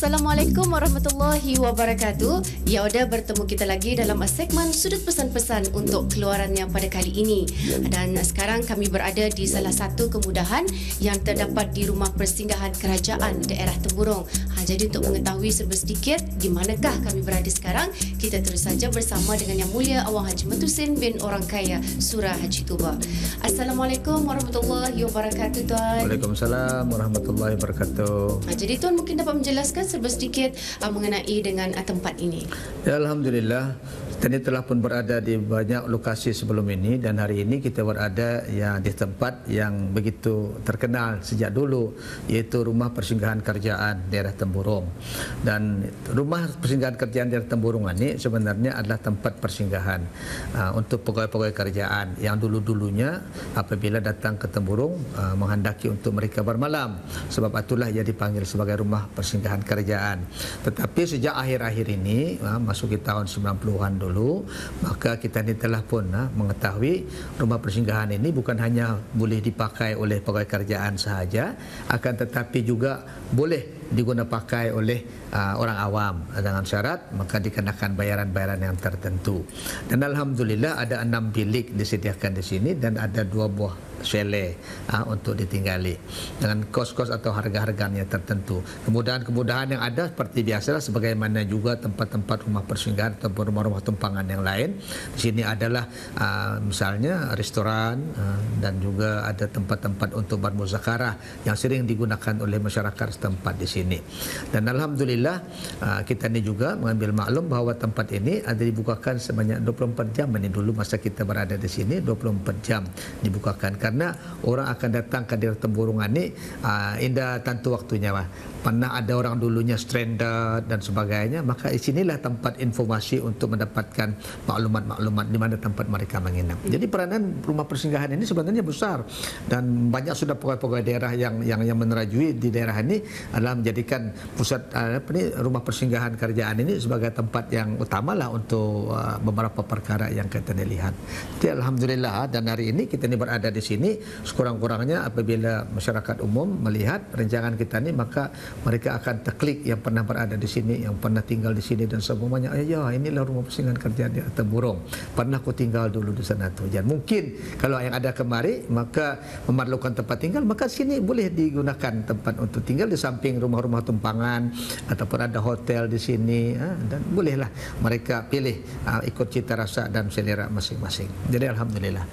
Assalamualaikum warahmatullahi wabarakatuh. Ya, udah bertemu kita lagi dalam segmen Sudut Pesan-Pesan untuk keluarannya pada kali ini. Dan sekarang kami berada di salah satu kemudahan yang terdapat di rumah persinggahan kerajaan daerah Temburong. Jadi untuk mengetahui serba sedikit di manakah kami berada sekarang, kita terus saja bersama dengan Yang Mulia Awang Haji Matusin bin Orang Kaya Surah Haji Tuba. Assalamualaikum warahmatullahi wabarakatuh, Tuan. Waalaikumsalam warahmatullahi wabarakatuh. Jadi Tuan mungkin dapat menjelaskan serba sedikit mengenai dengan tempat ini. Ya, Alhamdulillah, kita ini telah pun berada di banyak lokasi sebelum ini, dan hari ini kita berada di tempat yang begitu terkenal sejak dulu, yaitu Rumah Persinggahan Kerajaan Daerah Temburong. Dan Rumah Persinggahan Kerajaan Daerah Temburong ini sebenarnya adalah tempat persinggahan untuk pegawai-pegawai kerajaan yang dulu-dulunya apabila datang ke Temburong menghendaki untuk mereka bermalam. Sebab itulah ia dipanggil sebagai Rumah Persinggahan Kerajaan. Tetapi sejak akhir-akhir ini, masuk ke tahun 90-an dulu, maka kita ini telah pun mengetahui rumah persinggahan ini bukan hanya boleh dipakai oleh pegawai kerajaan sahaja, akan tetapi juga boleh digunakan pakai oleh orang awam dengan syarat maka dikenakan bayaran-bayaran yang tertentu. Dan alhamdulillah ada 6 bilik disediakan di sini dan ada 2 buah chalet untuk ditinggali dengan kos-kos atau harga-harganya tertentu. Kemudahan-kemudahan yang ada seperti biasalah sebagaimana juga tempat-tempat rumah persinggahan atau rumah-rumah tumpangan yang lain. Di sini adalah misalnya restoran dan juga ada tempat-tempat untuk bermuzakarah yang sering digunakan oleh masyarakat setempat di sini. Dan alhamdulillah kita ini juga mengambil maklum bahawa tempat ini ada dibukakan sebanyak 24 jam. Ini dulu masa kita berada di sini 24 jam dibukakan, karena orang akan datang ke daerah Temburong ini indah tentu waktunya. Pernah ada orang dulunya stranded dan sebagainya, maka di sinilah tempat informasi untuk mendapatkan maklumat-maklumat di mana tempat mereka menginap. Jadi peranan rumah persinggahan ini sebenarnya besar, dan banyak sudah pegawai-pegawai daerah yang menerajui di daerah ini adalah menjadikan pusat rumah persinggahan kerajaan ini sebagai tempat yang utamalah untuk beberapa perkara yang kita lihat. Jadi alhamdulillah, dan hari ini kita ini berada di sini sekurang-kurangnya apabila masyarakat umum melihat rancangan kita ini, maka mereka akan terklik yang pernah berada di sini, yang pernah tinggal di sini dan semuanya. Ya, inilah rumah persinggahan kerajaan di Temburong. Pernah aku tinggal dulu di sana tu. Dan mungkin kalau yang ada kemari maka memerlukan tempat tinggal, maka sini boleh digunakan tempat untuk tinggal di samping rumah-rumah tumpangan ataupun ada hotel di sini, dan bolehlah mereka pilih ikut cita rasa dan selera masing-masing. Jadi alhamdulillah.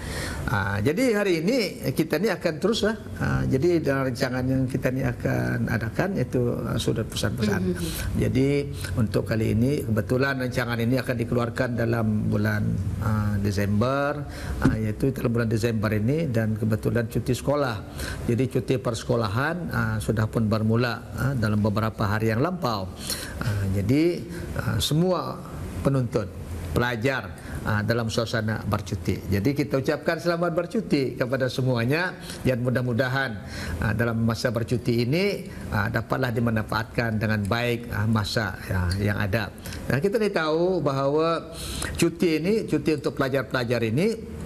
Jadi hari ini kita ni akan terus jadi dalam rancangan yang kita ni akan adakan itu Sudut Pesan-Pesan. Jadi untuk kali ini kebetulan rancangan ini akan dikeluarkan dalam bulan Desember, yaitu dalam bulan Desember ini, dan kebetulan cuti sekolah. Jadi cuti persekolahan sudah pun bermula dalam beberapa hari yang lampau. Jadi semua penuntut, pelajar dalam suasana bercuti. Jadi kita ucapkan selamat bercuti kepada semuanya, dan mudah-mudahan dalam masa bercuti ini dapatlah dimanfaatkan dengan baik masa yang ada. Dan kita tahu bahawa cuti untuk pelajar-pelajar ini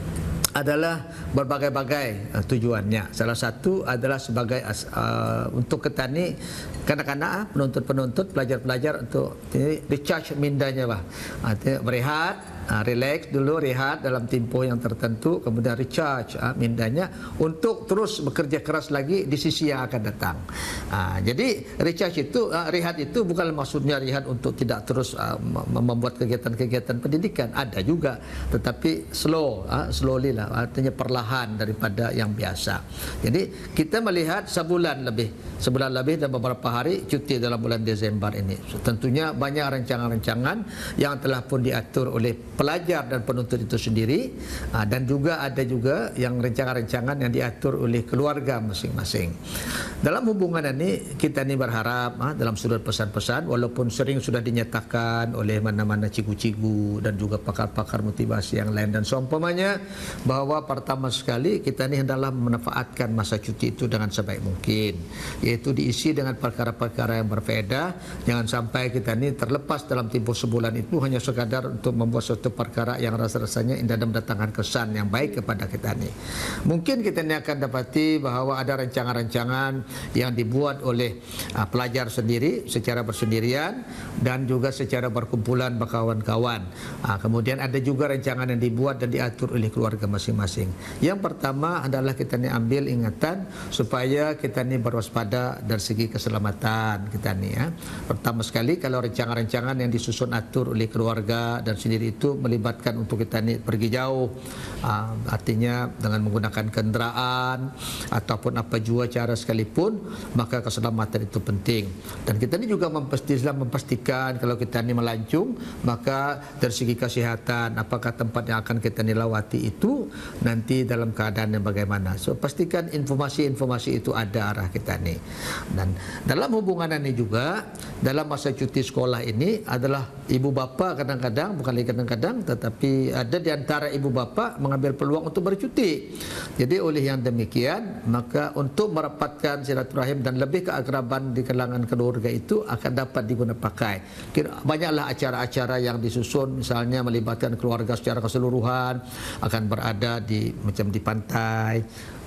adalah berbagai-bagai tujuannya. Salah satu adalah sebagai untuk ketani kanak-kanak, penuntut-penuntut, pelajar-pelajar untuk recharge mindanya, artinya berehat, relax dulu, rehat dalam tempoh yang tertentu, kemudian recharge mindanya untuk terus bekerja keras lagi di sisi yang akan datang. Jadi recharge itu, rehat itu bukan maksudnya rehat untuk tidak terus membuat kegiatan-kegiatan pendidikan, ada juga, tetapi slowly lah, artinya perlahan daripada yang biasa. Jadi kita melihat sebulan lebih dan beberapa hari cuti dalam bulan Desember ini. Tentunya banyak rancangan-rancangan yang telah pun diatur oleh pelajar dan penuntut itu sendiri, dan juga ada juga yang rancangan-rancangan yang diatur oleh keluarga masing-masing. Dalam hubungan ini kita ini berharap dalam Sudut Pesan-Pesan, walaupun sering sudah dinyatakan oleh mana-mana cikgu-cikgu dan juga pakar-pakar motivasi yang lain dan seumpamanya, bahawa pertama sekali kita ini hendaklah memanfaatkan masa cuti itu dengan sebaik mungkin, yaitu diisi dengan perkara-perkara yang berfaedah. Jangan sampai kita ini terlepas dalam tempoh sebulan itu hanya sekadar untuk membuat suatu suatu perkara yang rasa-rasanya indah dan mendatangkan kesan yang baik kepada kita ni. Mungkin kita ni akan dapati bahawa ada rancangan-rancangan yang dibuat oleh pelajar sendiri secara bersendirian dan juga secara berkumpulan berkawan-kawan. Kemudian ada juga rancangan yang dibuat dan diatur oleh keluarga masing-masing. Yang pertama adalah kita ni ambil ingatan supaya kita ni berwaspada dari segi keselamatan kita ni ya. Pertama sekali, kalau rancangan-rancangan yang disusun atur oleh keluarga dan sendiri itu melibatkan untuk kita ni pergi jauh, artinya dengan menggunakan kenderaan ataupun apa jua cara sekalipun, maka keselamatan itu penting. Dan kita ni juga memastikan kalau kita ni melancung, maka dari segi kesihatan, apakah tempat yang akan kita ni lawati itu nanti dalam keadaan yang bagaimana. So pastikan informasi-informasi itu ada arah kita ni. Dan dalam hubungan ini juga, dalam masa cuti sekolah ini adalah ibu bapa kadang-kadang, bukan lagi kadang-kadang, tetapi ada di antara ibu bapa mengambil peluang untuk bercuti. Jadi oleh yang demikian, maka untuk merapatkan silaturahim dan lebih keakraban di kalangan keluarga itu akan dapat digunakan pakai. Banyaklah acara-acara yang disusun, misalnya melibatkan keluarga secara keseluruhan, akan berada di macam di pantai,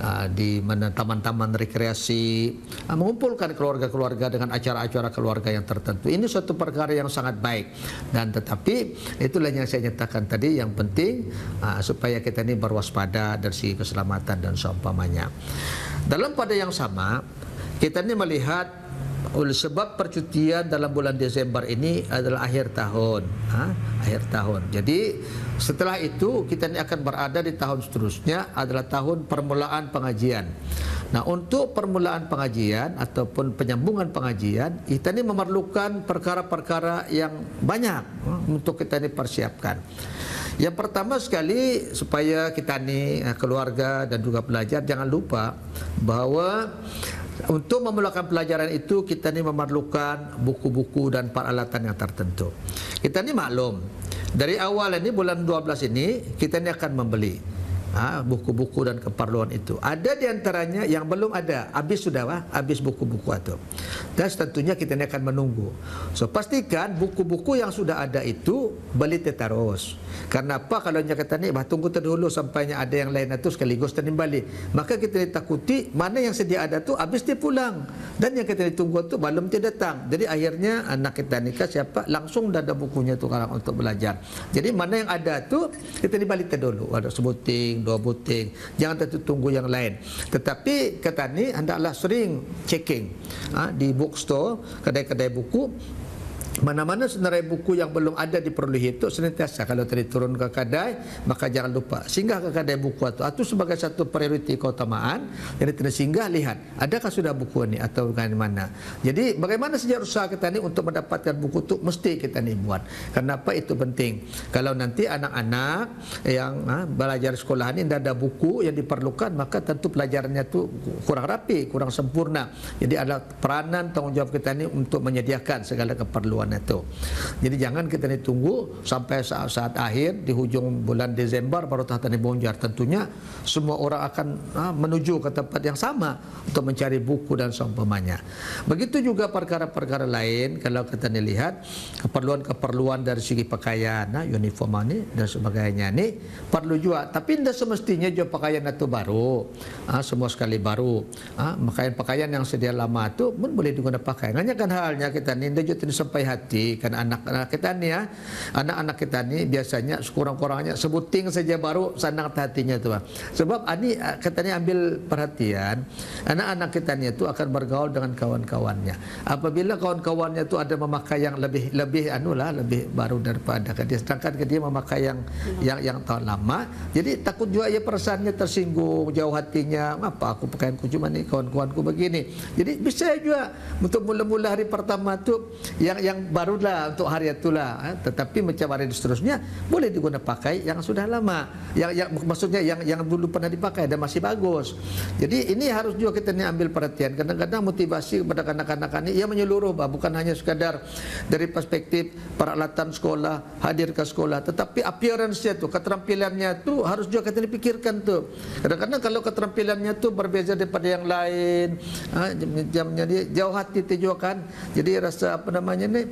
di taman-taman rekreasi, mengumpulkan keluarga-keluarga dengan acara-acara keluarga yang tertentu. Ini suatu perkara yang sangat baik. Dan tetapi itulah yang saya nyatakan tadi, yang penting supaya kita ini berwaspada dari segi keselamatan dan seumpamanya. Dalam pada yang sama, kita ini melihat oleh sebab percutian dalam bulan Desember ini adalah akhir tahun, akhir tahun. Jadi setelah itu kita ini akan berada di tahun seterusnya adalah tahun permulaan pengajian. Nah, untuk permulaan pengajian ataupun penyambungan pengajian, kita ini memerlukan perkara-perkara yang banyak untuk kita ini persiapkan. Yang pertama sekali, supaya kita ini keluarga dan juga pelajar jangan lupa bahawa untuk memulakan pelajaran itu kita ni memerlukan buku-buku dan peralatan yang tertentu. Kita ni maklum, dari awal ini bulan 12 ini kita ni akan membeli buku-buku dan keperluan itu. Ada di antaranya yang belum ada, habis sudah, habis buku-buku itu. Dan tentunya kita ni akan menunggu. So pastikan buku-buku yang sudah ada itu beli terus. Karena apa? Kalau kata ni, tunggu terdahulu sampainya ada yang lain itu sekaligus dan balik. Maka kita ni takuti mana yang sedia ada tu habis dia pulang. Dan yang kita ni tunggu tu belum dia datang. Jadi akhirnya anak kita ni siapa langsung dah ada bukunya tu sekarang untuk belajar. Jadi mana yang ada tu kita ni balik terdahulu. Ada sebuting, 2 buting, jangan tunggu yang lain. Tetapi kata ni hendaklah sering checking di bookstore, kedai-kedai buku, mana-mana senarai buku yang belum ada diperolehi itu senantiasa kalau tadi turun ke kedai, maka jangan lupa singgah ke kedai buku itu sebagai satu prioriti keutamaan. Jadi tidak singgah, lihat adakah sudah buku ini atau bukan mana. Jadi bagaimana saja usaha kita ini untuk mendapatkan buku itu mesti kita ini buat. Kenapa itu penting? Kalau nanti anak-anak yang belajar sekolah ini tidak ada buku yang diperlukan, maka tentu pelajarannya itu kurang rapi, kurang sempurna. Jadi ada peranan tanggungjawab kita ini untuk menyediakan segala keperluan itu. Jadi jangan kita ni tunggu sampai saat akhir di hujung bulan Desember baru tahta ni bonjar. Tentunya semua orang akan menuju ke tempat yang sama untuk mencari buku dan seumpamanya. Begitu juga perkara-perkara lain, kalau kita ni lihat keperluan-keperluan dari segi pakaian, uniform ni dan sebagainya ni perlu juga. Tapi tidak semestinya juga pakaian itu baru, semua sekali baru. Pakaian yang sedia lama itu pun boleh digunakan pakai. Hanya kan halnya kita ni tidak juga sampai hati, kan anak-anak kita ni anak-anak kita ni biasanya sekurang-kurangnya sebuting saja baru senang hatinya tu. Sebab ani kita ni ambil perhatian, anak-anak kita ni itu akan bergaul dengan kawan-kawannya. Apabila kawan-kawannya itu ada memakai yang lebih lebih baru daripada dia, sedangkan dia memakai yang tahun lama, jadi takut juga ia perasaannya tersinggung, jauh hatinya, apa aku pakaianku cuma ni kawan-kawanku begini. Jadi bisa juga untuk mula-mula hari pertama tu yang barulah untuk hari itulah, tetapi macam hari seterusnya boleh digunakan pakai yang sudah lama, yang maksudnya yang dulu pernah dipakai dan masih bagus. Jadi ini harus juga kita ni ambil perhatian. Kadang-kadang motivasi kepada kanak-kanak ini ia menyeluruh, bukan hanya sekadar dari perspektif peralatan sekolah, hadir ke sekolah, tetapi appearance-nya tu, keterampilannya tu harus juga kita pikirkan tu. Kadang-kadang kalau keterampilannya tu berbeza daripada yang lain, jamnya dia jauh hati tu juga kan. Jadi rasa apa namanya ni,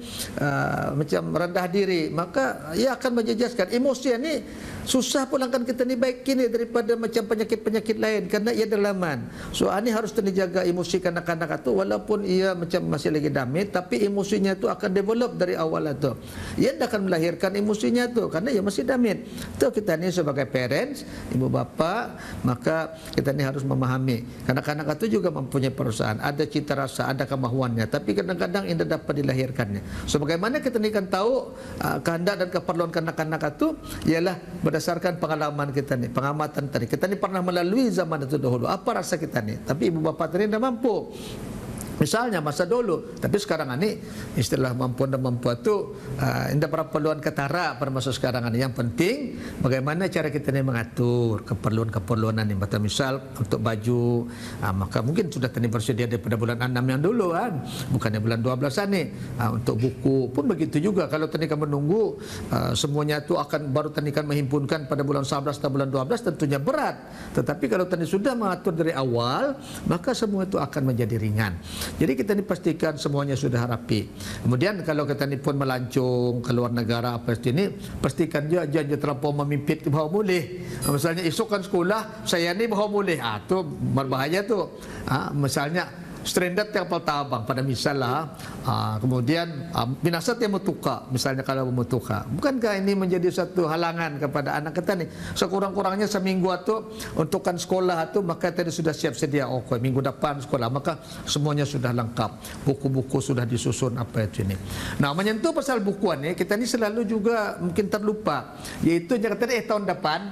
macam rendah diri, maka ia akan menjejaskan. Emosi ni susah pula kan kita ni baik kini daripada macam penyakit-penyakit lain kerana ia dalaman. So ini harus dijaga emosi kanak-kanak itu, walaupun ia macam masih lagi damit, tapi emosinya itu akan develop dari awal itu. Ia tidak akan melahirkan emosinya itu kerana ia masih damit. Itu kita ni sebagai parents, ibu bapa, maka kita ni harus memahami kanak-kanak itu juga mempunyai perasaan, ada cita rasa, ada kemahuannya, tapi kadang-kadang tidak dapat dilahirkannya. So bagaimana kita ni kan tahu kehendak dan keperluan kanak-kanak itu ialah berdasarkan pengalaman kita ni, pengamatan tadi. Kita ni pernah melalui zaman itu dahulu. Apa rasa kita ni? Tapi ibu bapa tadi tidak mampu. Misalnya masa dulu, tapi sekarang ini istilah mampu dan mampu itu tidak perluan ketara pada masa sekarang ini. Yang penting bagaimana cara kita ini mengatur keperluan-keperluan ini. Misal untuk baju, maka mungkin sudah tadi bersedia daripada bulan 6 yang dulu kan, bukannya bulan 12 ini. Untuk buku pun begitu juga. Kalau tadi kan menunggu semuanya itu akan baru tadi kan menghimpunkan pada bulan 11 atau bulan 12, tentunya berat. Tetapi kalau tadi sudah mengatur dari awal, maka semua itu akan menjadi ringan. Jadi kita dipastikan semuanya sudah rapi. Kemudian kalau kita ni pun melancong ke luar negara apa ini, pastikan dia jangan terlampau memimpit bahawa boleh. Misalnya esok kan sekolah, saya ni bahawa boleh. Tu berbahaya tu. Misalnya stranded yang kapal tabang pada misalnya, kemudian binasat yang mutuka, misalnya kalau mutuka, bukankah ini menjadi satu halangan kepada anak kita ni? Sekurang-kurangnya seminggu itu untuk kan sekolah itu, maka tadi sudah siap sedia. Okey, minggu depan sekolah, maka semuanya sudah lengkap, buku-buku sudah disusun apa itu ini. Nah, menyentuh pasal bukuan ni, kita ni selalu juga mungkin terlupa, iaitu jangan tadi tahun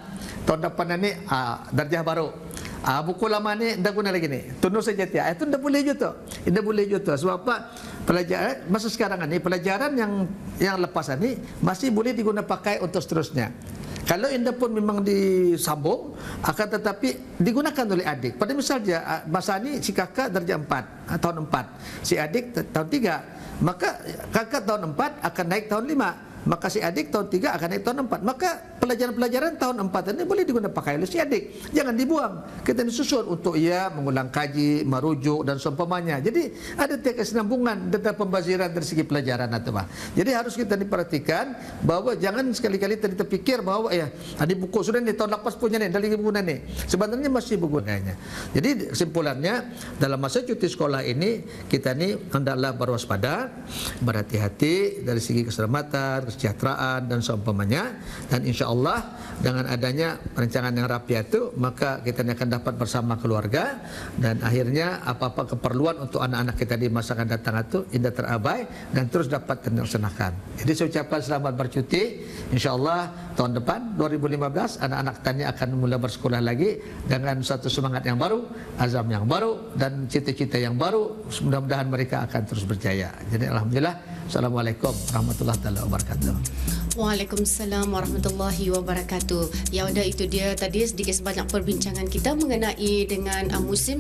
depan ni darjah baru. Buku lama ni dah guna lagi ni. Tunduk saja dia. Itu tidak boleh juga. Tidak boleh juga. Sebab apa? Pelajaran masa sekarang ni, pelajaran yang lepas ni masih boleh digunakan pakai untuk seterusnya. Kalau indah pun memang disambung, akan tetapi digunakan oleh adik. Pada misalnya masa ni si kakak darjah 4, tahun 4, si adik tahun 3, maka kakak tahun 4 akan naik tahun 5. Maka si adik tahun 3 akan naik tahun 4. Maka pelajaran-pelajaran tahun 4 ini boleh digunakan pakai oleh si adik. Jangan dibuang. Kita disusun untuk ia mengulang kaji, merujuk dan seumpamanya. Jadi ada kesinambungan dan pembaziran dari segi pelajaran atau apa. Jadi harus kita diperhatikan bahawa jangan sekali-kali kita terfikir bahawa di buku sudah ni tahun lepas punya ni, dah lagi guna ni. Sebenarnya masih bergunanya. Jadi kesimpulannya, dalam masa cuti sekolah ini kita ni hendaklah berwaspada, berhati-hati dari segi keselamatan, kesejahteraan dan seumpamanya, dan insya-Allah dengan adanya perencanaan yang rapi itu, maka kita akan dapat bersama keluarga dan akhirnya apa-apa keperluan untuk anak-anak kita di masa akan datang itu tidak terabai dan terus dapat terlaksanakan. Jadi saya ucapkan selamat bercuti. Insya-Allah tahun depan 2015 anak-anak tani akan mula bersekolah lagi dengan satu semangat yang baru, azam yang baru dan cita-cita yang baru. Mudah-mudahan mereka akan terus berjaya. Jadi alhamdulillah. Assalamualaikum warahmatullahi wabarakatuh. Waalaikumsalam warahmatullahi wabarakatuh. Ya udah, itu dia tadi sedikit sebanyak perbincangan kita mengenai dengan musim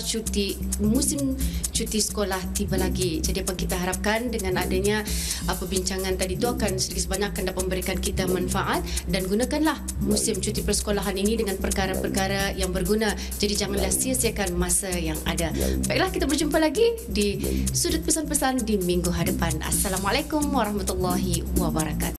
cuti sekolah tiba lagi. Jadi apa kita harapkan dengan adanya perbincangan tadi itu akan sedikit sebanyak akan dapat memberikan kita manfaat, dan gunakanlah musim cuti persekolahan ini dengan perkara-perkara yang berguna. Jadi janganlah sia-siakan masa yang ada. Baiklah, kita berjumpa lagi di sudut pesan-pesan di minggu hadapan. Assalamualaikum warahmatullahi wabarakatuh.